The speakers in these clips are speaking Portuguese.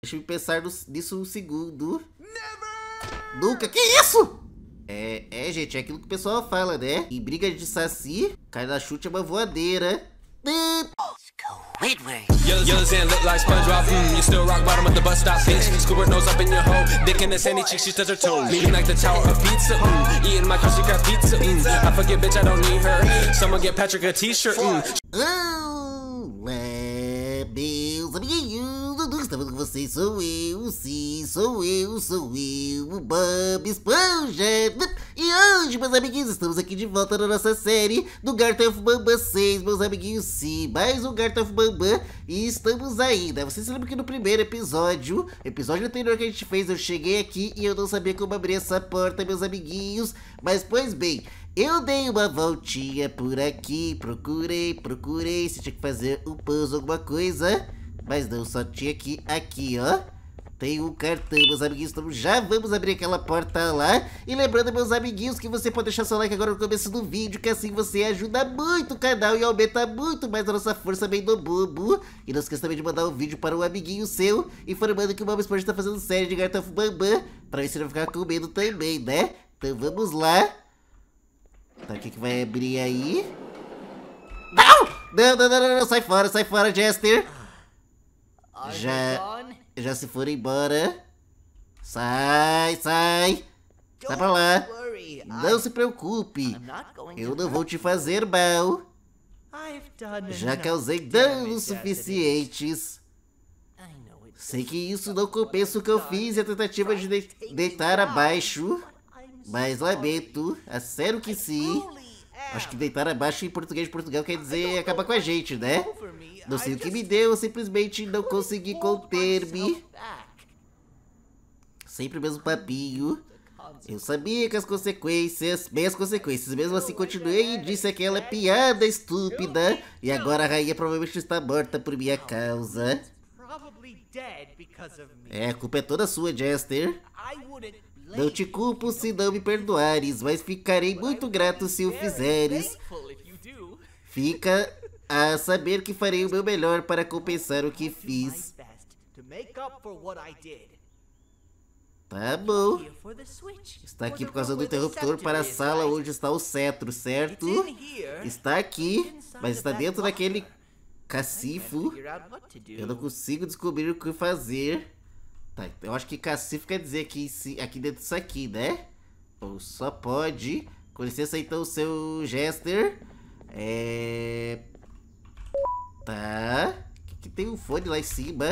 Deixa eu pensar nisso um segundo. Nunca. Que isso? Gente, é aquilo que o pessoal fala, né? Em briga de saci, cai na chute é uma voadeira. Yellows and look like SpongeBob. You still rock bottom of the bus stop, bitch. Scuba nose up in your hole. Dick in the sandy cheek, she touch her toes. Leaning like the tower of pizza. Eating my crusty crab pizza. I forget, bitch, I don't need her. Someone get Patrick a t-shirt. Meus amiguinhos, estamos com vocês, sou eu, sim, sou eu, o Bob Esponja. E hoje, meus amiguinhos, estamos aqui de volta na nossa série do Garten of Banban 6, meus amiguinhos, sim, mais um Garten of Banban. E estamos aí, né? Vocês se lembram que no primeiro episódio anterior que a gente fez, eu cheguei aqui e eu não sabia como abrir essa porta, meus amiguinhos. Mas, pois bem, eu dei uma voltinha por aqui, procurei se tinha que fazer um puzzle, alguma coisa. Mas não, só tinha aqui, ó. Tem um cartão, meus amiguinhos, então já vamos abrir aquela porta lá. E lembrando, meus amiguinhos, que você pode deixar seu like agora no começo do vídeo, que assim você ajuda muito o canal e aumenta muito mais a nossa força bem do bobo. E não esqueça também de mandar um vídeo para um amiguinho seu, informando que o Bob Esponja está fazendo série de Garten of Banban, pra ver se ele vai ficar com medo também, né? Então vamos lá. Tá, o que vai abrir aí? Não, sai fora, Jester. Já se foram embora. Sai pra lá. Não se preocupe, eu não vou te fazer mal. Já causei danos suficientes. Sei que isso não compensa o que eu fiz e a tentativa de deitar abaixo. Mas lamento, é sério que sim. Acho que deitar abaixo em português de Portugal quer dizer acabar com a gente, né? Não sei o que me deu, eu simplesmente não consegui conter-me. Sempre o mesmo papinho. Eu sabia que as consequências, mesmo assim continuei e disse aquela piada estúpida. E agora a rainha provavelmente está morta por minha causa. A culpa é toda sua, Jester. Não te culpo se não me perdoares, mas ficarei muito grato se o fizeres. Fica a saber que farei o meu melhor para compensar o que fiz. Tá bom. Está aqui por causa do interruptor para a sala onde está o cetro, certo? Está aqui, mas está dentro daquele cacifo. Eu não consigo descobrir o que fazer. Tá, eu acho que cacifo quer dizer que aqui dentro disso aqui, né? Ou só pode. Com licença então, seu Jester. Tá. Que tem um fone lá em cima.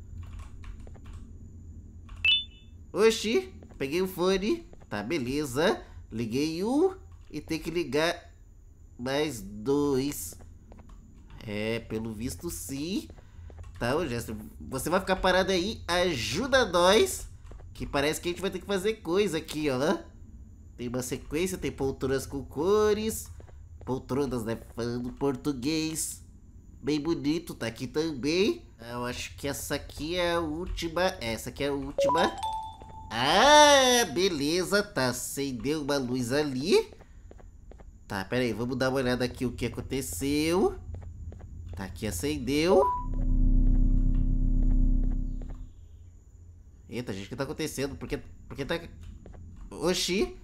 Oxi, peguei o fone. Tá, beleza. Liguei um e tem que ligar mais dois. Pelo visto sim. Tá, ô Jester, você vai ficar parado aí, ajuda nós, que parece que a gente vai ter que fazer coisa aqui, ó. Tem uma sequência, tem poltronas com cores, poltronas, né, falando português, bem bonito, tá aqui também. Eu acho que essa aqui é a última, essa aqui é a última. Ah, beleza, tá, acendeu uma luz ali. Tá, pera aí, vamos dar uma olhada aqui o que aconteceu. Tá, aqui acendeu. Eita, gente, o que tá acontecendo? Por que tá... Oxi!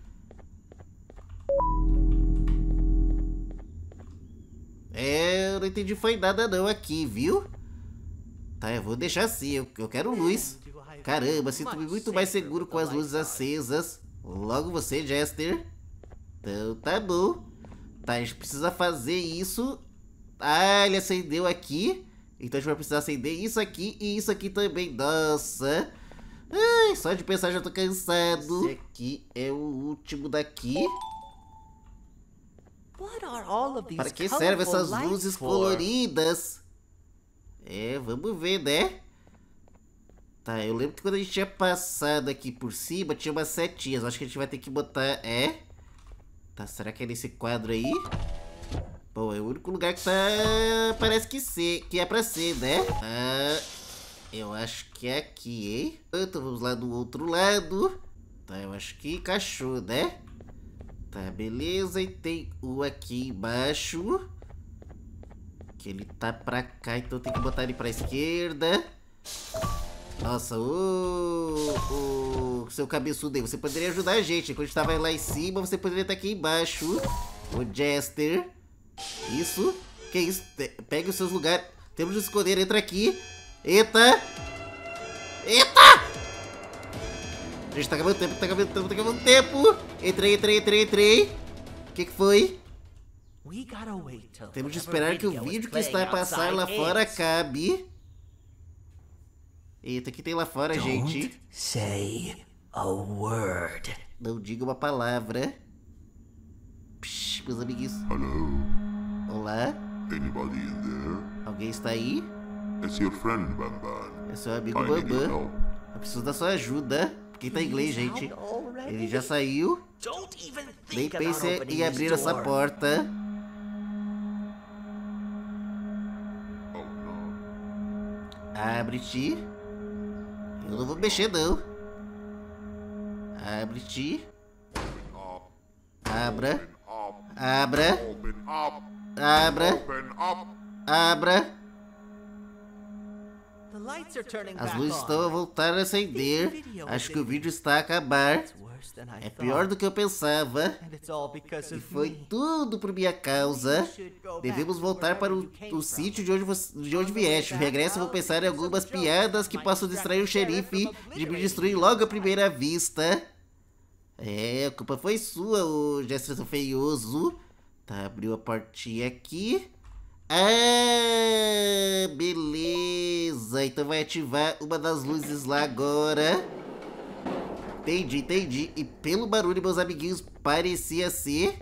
Eu não entendi foi nada não aqui, viu? Tá, eu vou deixar assim, eu quero luz. Caramba, sinto-me muito mais seguro com as luzes acesas. Logo você, Jester. Então, tá bom. Tá, a gente precisa fazer isso. Ah, ele acendeu aqui. Então a gente vai precisar acender isso aqui e isso aqui também. Nossa! Ai, só de pensar já tô cansado. Esse aqui é o último daqui. Para que servem essas luzes coloridas? Vamos ver, né? Tá, eu lembro que quando a gente tinha passado aqui por cima, tinha umas setinhas. Acho que a gente vai ter que botar... Tá, será que é nesse quadro aí? Bom, é o único lugar que tá... Parece que é pra ser, né? Eu acho que é aqui, hein? Então vamos lá do outro lado. Tá, eu acho que encaixou, né? Tá, beleza. E tem um aqui embaixo. Que ele tá pra cá, então tem que botar ele pra esquerda. Nossa, o seu cabeçudo aí, você poderia ajudar a gente. Enquanto a gente tava lá em cima, você poderia estar aqui embaixo. O Jester. Isso. Que isso? Pegue os seus lugares. Temos de esconder, entra aqui. Eita! Eita! A gente tá acabando tempo, tá acabando tempo. Entrei. O que foi? Temos de esperar que o vídeo que está a passar lá fora acabe. Eita, o que tem lá fora, gente? Say a word. Não diga uma palavra. Psh, meus amiguinhos. Hello, Olá? anybody in there? Alguém está aí? It's your friend, Bamban. É seu amigo I need your Bambam. help. Eu preciso da sua ajuda. Porque tá em inglês, gente. Ele já saiu. Nem pense em abrir essa porta. Oh no. Abre-te. Eu não vou mexer, não. Abre-te. Abra. Abra. Open up. Abra. Open up. Abra. As luzes estão a voltar a acender. Acho que o vídeo está a acabar. É pior do que eu pensava. E foi tudo por minha causa. Devemos voltar para o sítio de onde vieste. O regresso vou pensar em algumas piadas que possam distrair o xerife de me destruir logo à primeira vista. É, a culpa foi sua, o Jefferson feioso. Tá, abriu a portinha aqui. Ah, beleza. Então vai ativar uma das luzes lá agora. Entendi. E pelo barulho, meus amiguinhos, parecia ser...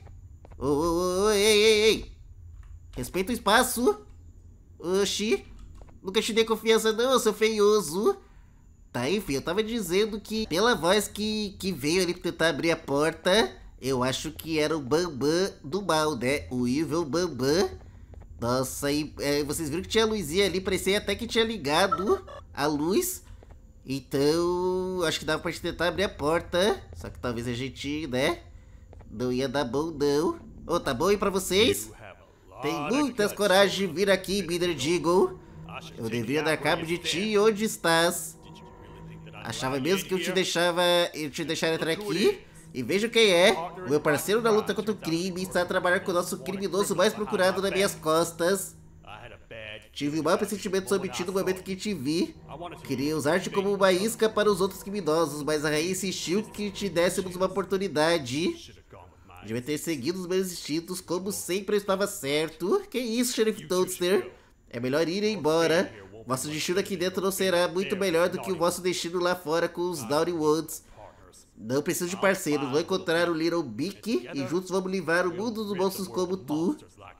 Ei. Respeita o espaço. Oxi. Nunca te dei confiança não, seu feioso. Tá, enfim, eu tava dizendo que pela voz que veio ali pra tentar abrir a porta, eu acho que era o Bambam do mal, né? O Evil Bambam. Nossa, e vocês viram que tinha a luzinha ali, parecia até que tinha ligado a luz. Então, acho que dava pra gente tentar abrir a porta. Só que talvez a gente, né, não ia dar bom não. Ô, tá bom aí pra vocês? Tem muitas coragens de vir aqui, Binder Deagle. Eu devia dar cabo de ti, onde estás? Achava mesmo que eu te deixaria entrar aqui? E veja quem é, o meu parceiro na luta contra o crime está a trabalhar com o nosso criminoso mais procurado nas minhas costas. Tive um mau pressentimento sobre ti no momento que te vi. Queria usar-te como uma isca para os outros criminosos, mas a rainha insistiu que te dessemos uma oportunidade. Devia ter seguido os meus instintos, como sempre eu estava certo. Que isso, Sheriff Toadster? É melhor ir embora. Vosso destino aqui dentro não será muito melhor do que o vosso destino lá fora com os Downy Woods. Não preciso de parceiros, vou encontrar o Little Bick e juntos vamos livrar o mundo dos monstros como tu.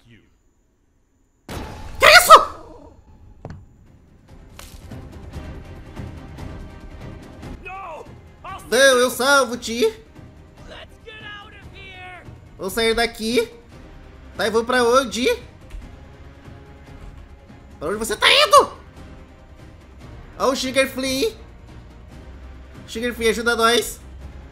Que isso? Não, eu salvo-te. Vamos sair daqui. Tá, e vamos pra onde? Pra onde você tá indo? Ó o Sugar Flea. Sugar Flea, ajuda nós.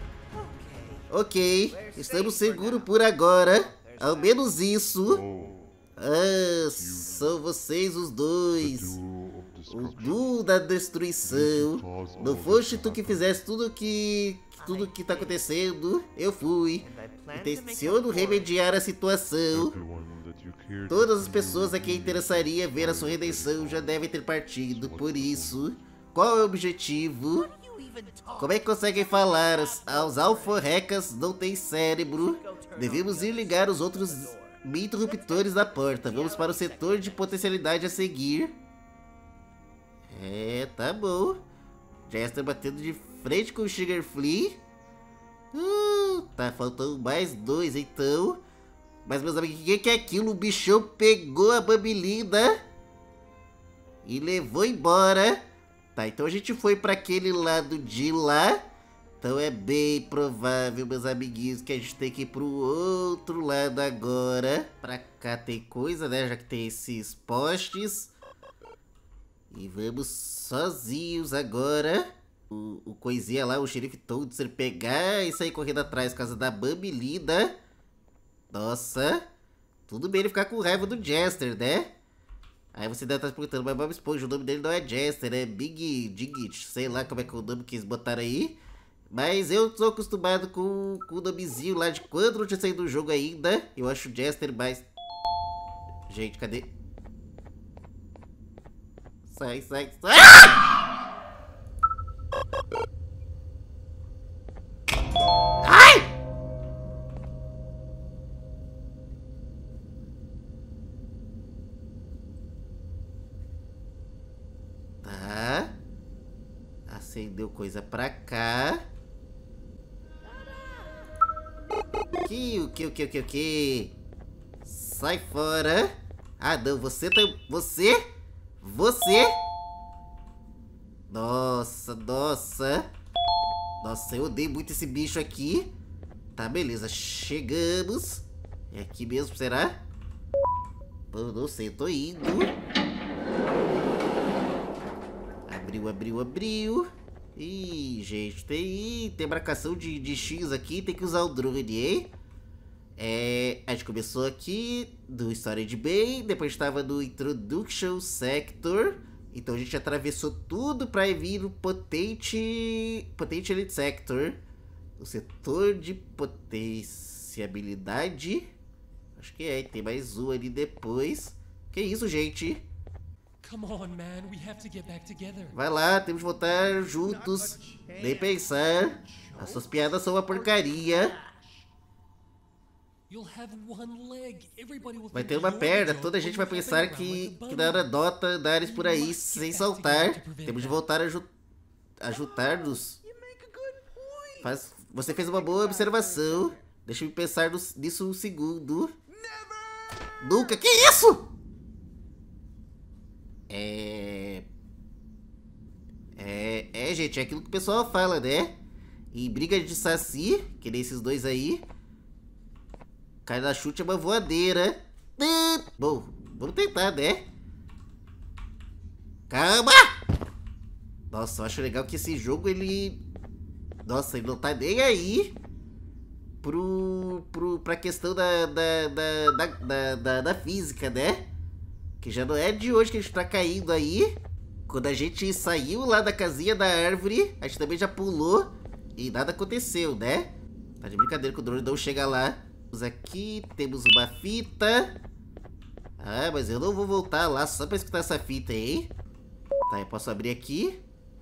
Ok, estamos seguros por agora. Ao menos isso. Ah, são vocês os dois. O duo da destruição. Não foste tu que fizeste tudo que tá acontecendo. Eu fui. Intenciono remediar a situação. Todas as pessoas a quem interessaria ver a sua redenção já devem ter partido. Por isso, qual é o objetivo? Como é que conseguem falar? Os alforrecas não têm cérebro. Devemos ir ligar os outros interruptores da porta. Vamos para o setor de potencialidade a seguir. É, tá bom. Já está batendo de frente com o Sugar Flea. Tá faltando mais dois então. Mas meus amigos, o que é aquilo? O bichão pegou a Bambilinda e levou embora. Tá, então a gente foi pra aquele lado de lá. Então é bem provável, meus amiguinhos, que a gente tem que ir pro outro lado agora. Pra cá tem coisa, né? Já que tem esses postes. E vamos sozinhos agora. O coisinha lá, o Sheriff Toadster, pegar e sair correndo atrás por causa da Bambilinda. Nossa. Tudo bem ele ficar com raiva do Jester, né? Aí você deve estar se perguntando, mas Bob Esponja, o nome dele não é Jester, é Big Digit, sei lá como é que é o nome que eles botaram aí. Mas eu tô acostumado com o nomezinho lá de quando não tinha saído do jogo ainda. Eu acho o Jester mais... Gente, cadê? Sai, sai, sai! Ai! Tá. Acendeu coisa pra cá. O que? Sai fora. Ah, não, você tá... Você? Nossa. Nossa, eu odeio muito esse bicho aqui. Tá, beleza, chegamos. É aqui mesmo, será? Eu não sei, eu tô indo. Abriu. Ih, gente, tem marcação de X aqui, tem que usar o drone, hein? A gente começou aqui do Storage Bay, depois estava no Introduction Sector. Então a gente atravessou tudo para vir no Potential Sector. O setor de potenciabilidade. Acho que tem mais um ali depois. Que isso, gente? Come on, man. We have to get back together. Vai lá, temos que voltar juntos. Nem pensar. As suas piadas são uma porcaria. Vai ter uma perna, toda a gente vai pensar que não era Dota andares por aí sem saltar. Temos de voltar a juntar-nos. Você fez uma boa observação. Deixa eu pensar nisso um segundo. Nunca, que isso? Gente, é aquilo que o pessoal fala, né? E briga de saci, que nem esses dois aí. Cai na chute é uma voadeira. Bom, vamos tentar, né? Calma! Nossa, eu acho legal que esse jogo, ele... Nossa, ele não tá nem aí pra questão da física, né? Que já não é de hoje que a gente tá caindo aí. Quando a gente saiu lá da casinha da árvore, a gente também já pulou e nada aconteceu, né? Tá de brincadeira que o drone não chega lá. Aqui temos uma fita. Ah, mas eu não vou voltar lá só pra escutar essa fita, hein? Tá, eu posso abrir aqui.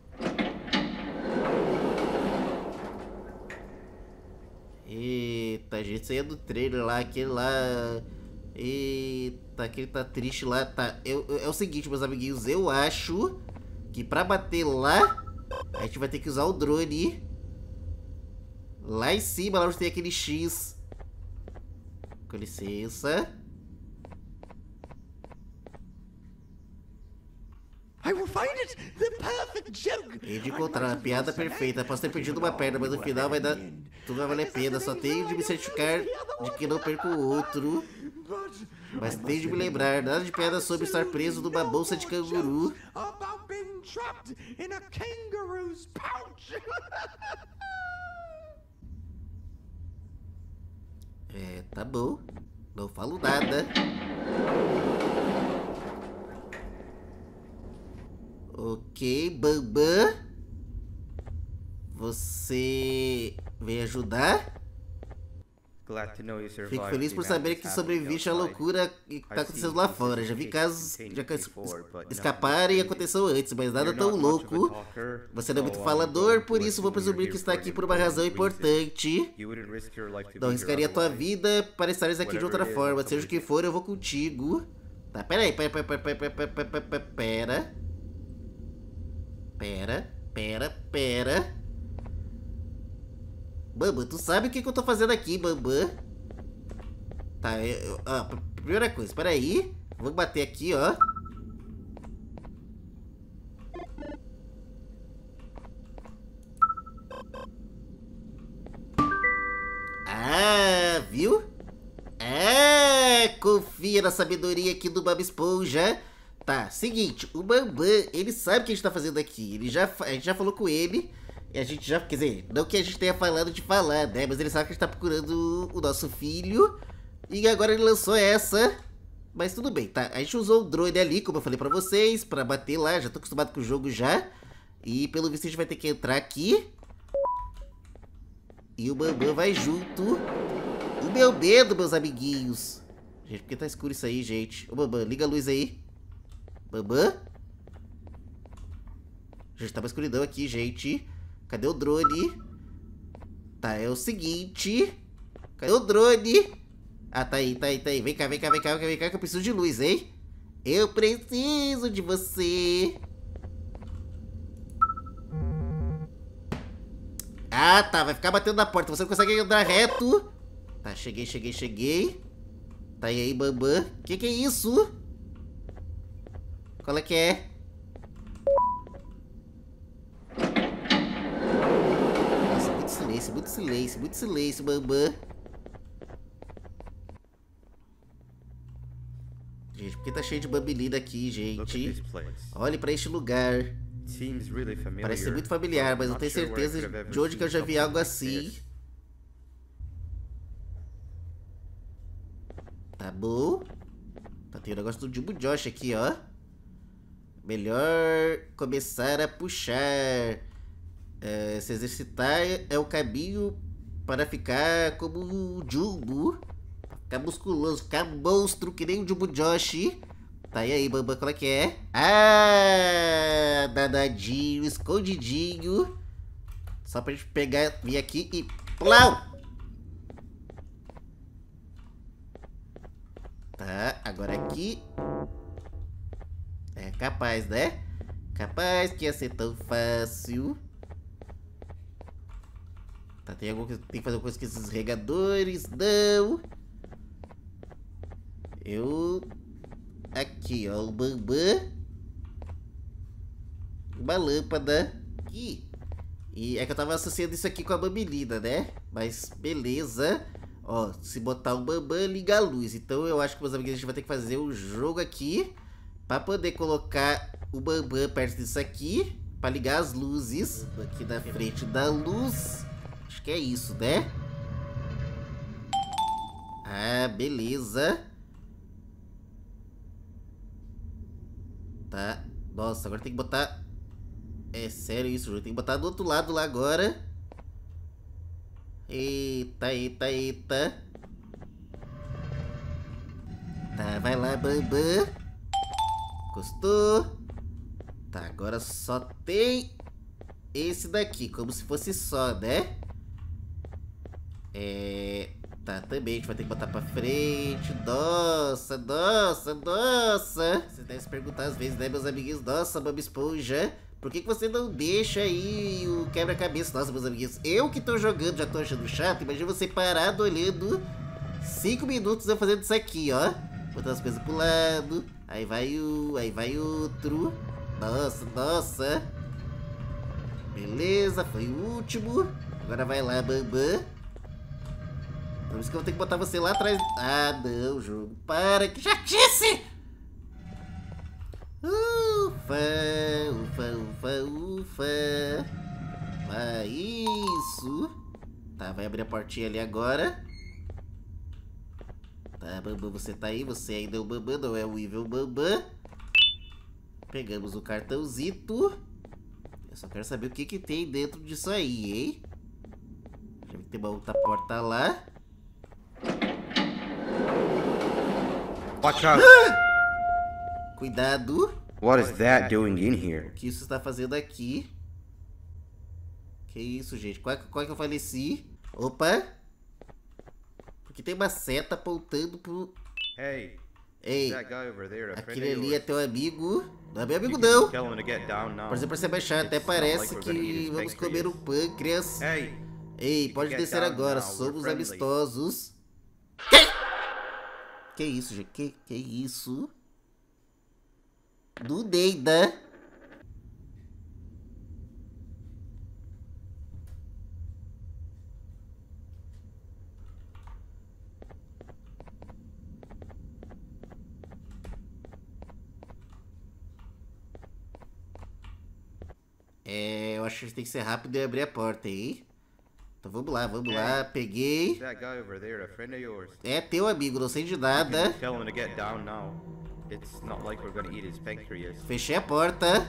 Eita, gente, isso aí é do trailer lá, aquele lá... Eita, aquele tá triste lá, tá... É o seguinte, meus amiguinhos, eu acho que pra bater lá, a gente vai ter que usar o drone. Lá em cima, lá onde tem aquele X. Com licença. Hei de encontrar a piada perfeita. Posso ter perdido uma perna, mas no final vai dar... Tudo vai valer a pena. Só tenho de me certificar de que não perco o outro. Mas tenho de me lembrar. Nada de piada sobre estar preso numa bolsa de canguru. Tá bom. Não falo nada. Ok, Bambam. Você veio ajudar? Fico feliz por saber que sobreviviste à loucura que tá acontecendo lá fora. Já vi casos escaparem e aconteceu antes, mas nada tão louco. Você não é muito falador, por isso vou presumir que está aqui por uma razão importante. Não arriscaria a tua vida para estares aqui de outra forma. Seja o que for, eu vou contigo. Tá, pera. Bambam, tu sabe o que eu tô fazendo aqui, Bambam? Tá, primeira coisa, espera aí. Vou bater aqui, ó. Ah, viu? Confia na sabedoria aqui do Bob Esponja. Tá, seguinte, o Bambam, ele sabe o que a gente tá fazendo aqui. A gente já falou com ele. E a gente já, quer dizer, não que a gente tenha falado de falar, né? Mas ele sabe que a gente tá procurando o nosso filho. E agora ele lançou essa. Mas tudo bem, tá? A gente usou o drone ali, como eu falei pra vocês, pra bater lá. Já tô acostumado com o jogo já. E pelo visto a gente vai ter que entrar aqui. E o Bambam vai junto. O meu medo, meus amiguinhos. Gente, por que tá escuro isso aí, gente? Ô, Bambam, liga a luz aí. Bambam? Gente, tá uma escuridão aqui, gente. Cadê o drone? Tá, é o seguinte. Cadê o drone? Ah, tá aí, tá aí, tá aí. Vem cá, vem cá, vem cá, vem cá, que eu preciso de luz, hein? Eu preciso de você. Ah, tá, vai ficar batendo na porta. Você não consegue andar reto. Tá, cheguei, cheguei, cheguei. Tá aí, Bambam. Que é isso? Qual é que é? Nossa, muito silêncio, muito silêncio, muito silêncio, Bambam. Gente, por que tá cheio de bambilina aqui, gente? Olhe pra este lugar. Parece ser muito familiar, mas não tenho certeza de onde que eu já vi algo assim. Tá bom. Tá, tem o negócio do Jumbo Josh aqui, ó. Melhor começar a puxar. Se exercitar é o caminho para ficar como o Jumbo. Ficar musculoso, ficar monstro que nem o Jumbo Josh. Tá, e aí, Bambam, qual é que é? Ah, danadinho, escondidinho. Só pra gente pegar, vir aqui e... Plau! Tá, agora aqui. É capaz, né? Capaz que ia ser tão fácil. Tá, tem que fazer alguma coisa com esses regadores. Não. Aqui, ó, o Bambam. Uma lâmpada. Aqui. E é que eu tava associando isso aqui com a bambilina, né? Mas beleza. Ó, se botar o Bambam, liga a luz. Então eu acho que, meus amigos, a gente vai ter que fazer o jogo aqui pra poder colocar o Bambam perto disso aqui, pra ligar as luzes aqui na frente da luz. Acho que é isso, né? Ah, beleza. Tá. Nossa, agora tem que botar... É sério isso, Júlio. Tem que botar do outro lado lá agora. Eita, eita, eita. Tá, vai lá, Bambam. Encostou. Tá, agora só tem esse daqui, como se fosse só, né? Tá, também a gente vai ter que botar pra frente. Nossa, nossa, nossa. Você deve se perguntar às vezes, né, meus amiguinhos? Nossa, Bob Esponja, por que você não deixa aí o quebra-cabeça? Nossa, meus amiguinhos, eu que tô jogando já tô achando chato. Imagina você parado olhando 5 minutos eu fazendo isso aqui, ó. Botando as coisas pro lado. Aí vai aí vai outro. Nossa, nossa. Beleza, foi o último. Agora vai lá, Bambam. Por isso que eu vou ter que botar você lá atrás. Ah, não, jogo. Para, que chatice! Ufa, ufa, ufa, ufa. Ah, isso. Tá, vai abrir a portinha ali agora. Tá, Bambam, você tá aí. Você ainda é o Bambam, não é o Evil Bambam. Pegamos o cartãozito. Eu só quero saber o que que tem dentro disso aí, hein? Já vi que tem uma outra porta lá. Watch out! Cuidado. What is that doing in here? O que isso está fazendo aqui? Que isso, gente? Qual é que eu faleci? Opa! Porque tem uma seta apontando pro... Hey, Ei, that guy over there, a friend aquele of ali é yours? teu amigo. Não é meu amigo, You can não. tell him to get down now. Por exemplo, pra você baixar, até It's not parece like we're gonna eat que his vamos comer pancreas. um pâncreas. Hey, Ei, pode get descer down agora, now, we're somos friendly. amistosos. Que isso, gente? Que isso? Do Neida. Eu acho que a gente tem que ser rápido e abrir a porta aí. Então vamos lá, peguei. Is that guy over there a friend of yours? É teu amigo, não sei de nada. Tell him to get down now. It's not like we're gonna eat his pancreas. Fechei a porta.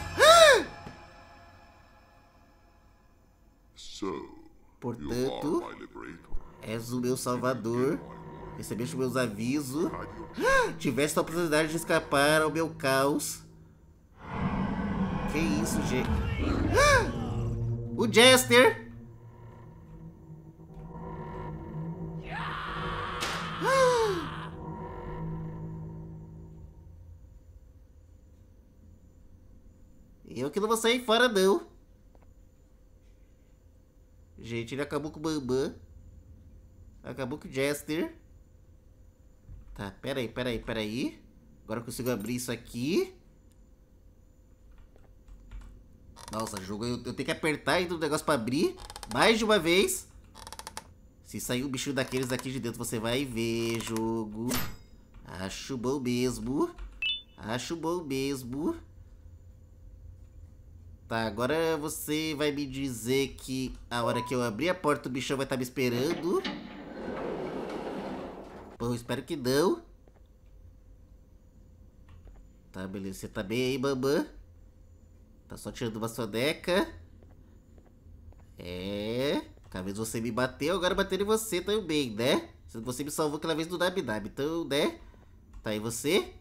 So, you Portanto, are my liberator. és o meu salvador. Recebeste meus avisos. Tiveste a oportunidade de escapar ao meu caos. Que isso, gente? O Jester! Eu que não vou sair fora, não. Gente, ele acabou com o Bambam. Acabou com o Jester. Tá, peraí. Agora eu consigo abrir isso aqui. Nossa, jogo, eu tenho que apertar aí do negócio pra abrir. Mais de uma vez. Se sair um bichinho daqueles aqui de dentro, você vai ver, jogo. Acho bom mesmo. Tá, agora você vai me dizer que a hora que eu abrir a porta, o bichão vai estar me esperando. Bom, espero que não. Tá, beleza. Você tá bem aí, Bambam? Tá só tirando uma soneca. Aquela vez você me bateu, agora bater em você também, né? Você me salvou aquela vez do Nab, então, né? Tá aí você?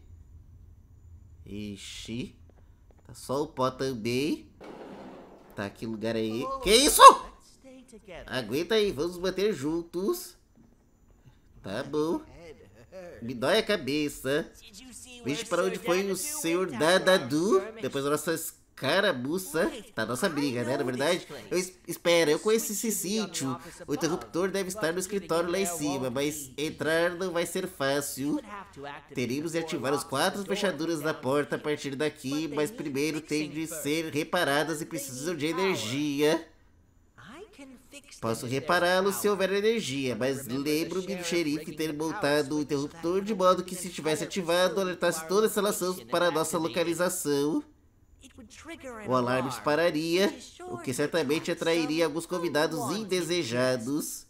Ixi. Tá só o pó também. Tá, que lugar aí? Que isso? Aguenta aí, vamos bater juntos. Tá bom. Me dói a cabeça. Veja para onde foi o senhor Dadadu depois da nossa escaramuça. Tá, nossa briga, né? Na verdade, eu conheço esse sítio. O interruptor deve estar no escritório lá em cima, mas entrar não vai ser fácil. Teremos de ativar as 4 fechaduras da porta a partir daqui, mas primeiro tem de ser reparadas e precisam de energia. Posso repará-lo se houver energia, mas lembro-me do xerife ter montado o interruptor de modo que se tivesse ativado, alertasse toda a instalação para a nossa localização. O alarme dispararia, o que certamente atrairia alguns convidados indesejados.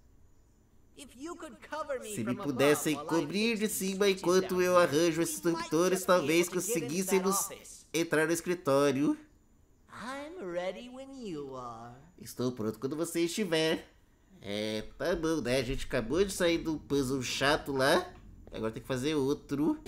Se me pudessem cobrir de cima enquanto eu arranjo esses interruptores, talvez conseguíssemos entrar no escritório. Estou pronto quando você estiver. Tá bom, né? A gente acabou de sair do puzzle chato lá. Agora tem que fazer outro.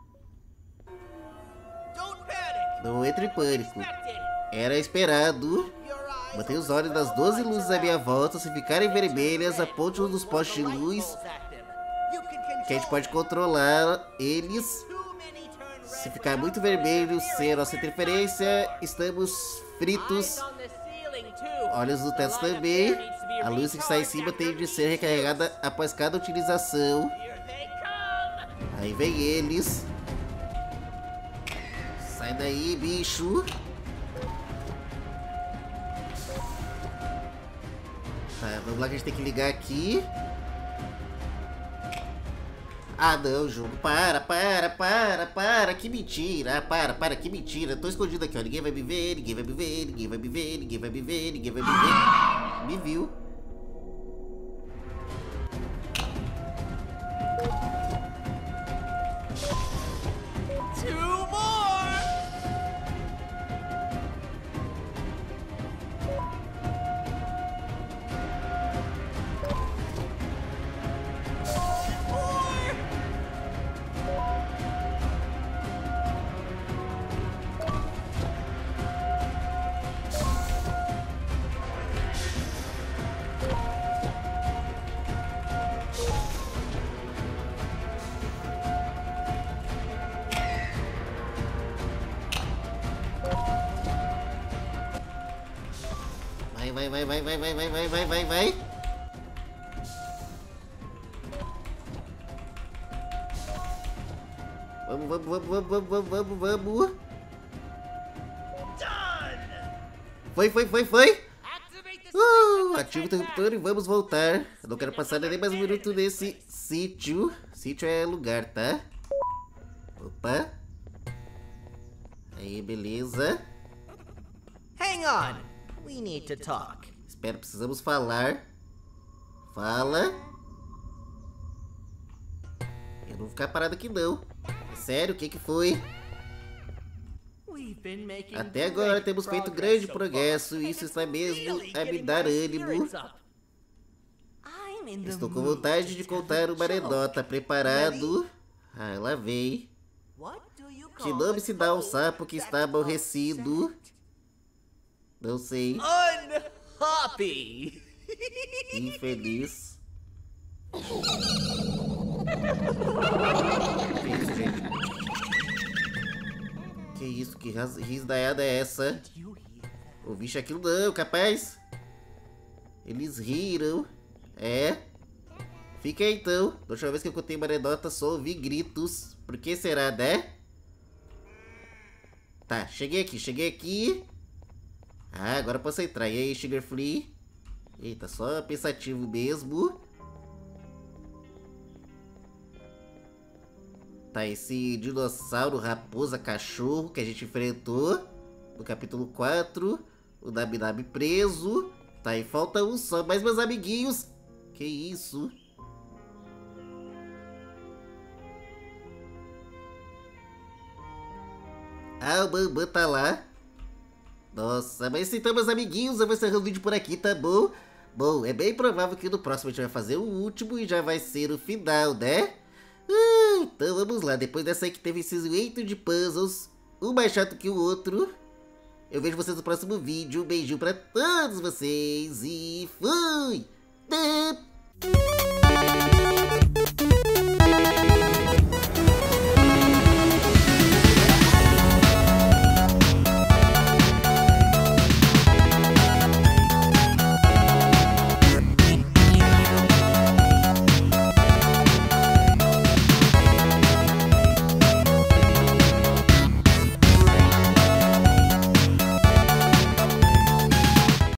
Não entre em pânico. Era esperado. Mantenha os olhos das 12 luzes à minha volta. Se ficarem vermelhas, aponte um dos postes de luz, que a gente pode controlar eles. Se ficar muito vermelho, sem a nossa interferência, estamos fritos. Olhos do teto também. A luz que sai em cima tem de ser recarregada após cada utilização. Aí vem eles. Sai daí, bicho. Tá, vamos lá que a gente tem que ligar aqui. Ah não, jogo, para, que mentira, para, que mentira, tô escondido aqui, ó, ninguém vai me ver, ninguém vai me ver, ninguém vai me ver, ninguém vai me ver, ninguém vai me ver, me viu. Vai. Vamos. Foi. Ativa o interruptor e vamos voltar. Eu não quero passar nem mais um minuto nesse sítio. Sítio é lugar, tá? Opa. Aí, beleza. Hang on. We need to talk. Espera, precisamos falar. Fala. Eu não vou ficar parado aqui não. É sério, o que foi? Até agora temos feito grande progresso e isso está mesmo a me dar ânimo. Estou com vontade de contar uma anedota. Preparado? Ah, lá vem. Que nome se dá a um sapo que está aborrecido? Não sei. Unhappy! Infeliz. Que isso, gente? Que isso? Que risdaiada é essa? Ouviste aquilo não, capaz? Eles riram. É? Fica aí então. Da última vez que eu contei uma anedota só ouvi gritos. Por que será, né? Tá, cheguei aqui. Ah, agora posso entrar. E aí, Sugar Flea? Eita, só pensativo mesmo. Tá, esse dinossauro, raposa, cachorro que a gente enfrentou no capítulo 4. O Nabi preso. Tá, e falta um só. Mas meus amiguinhos... Que isso? Ah, o Bambam tá lá. Nossa, mas então, meus amiguinhos, eu vou encerrar o vídeo por aqui, tá bom? Bom, é bem provável que no próximo a gente vai fazer o último e já vai ser o final, né? Então vamos lá, depois dessa aí que teve esses 8 de puzzles, um mais chato que o outro. Eu vejo vocês no próximo vídeo, um beijinho pra todos vocês e fui!